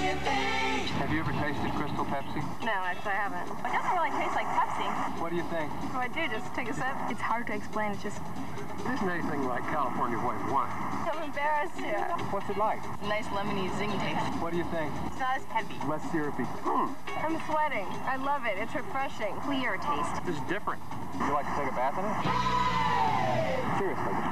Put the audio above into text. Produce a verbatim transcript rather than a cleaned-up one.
you think? Have you ever tasted Crystal Pepsi? No, actually I haven't. It doesn't really taste like Pepsi. What do you think? What I do, just take a sip. It's hard to explain. It's just... It isn't anything like California white wine. I'm embarrassed here. What's it like? Nice lemony zingy taste. What do you think? It's not as peppy. Less syrupy. Mm. I'm sweating. I love it. It's refreshing. Clear taste. This is different. Would you like to take a bath in it? Seriously.